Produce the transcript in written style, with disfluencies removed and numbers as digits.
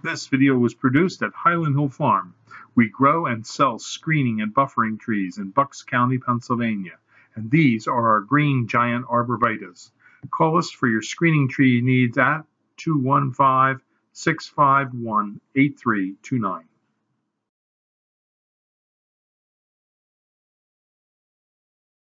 This video was produced at Highland Hill Farm. We grow and sell screening and buffering trees in Bucks County, Pennsylvania, and these are our green giant arborvitaes. Call us for your screening tree needs at 215-651-8329.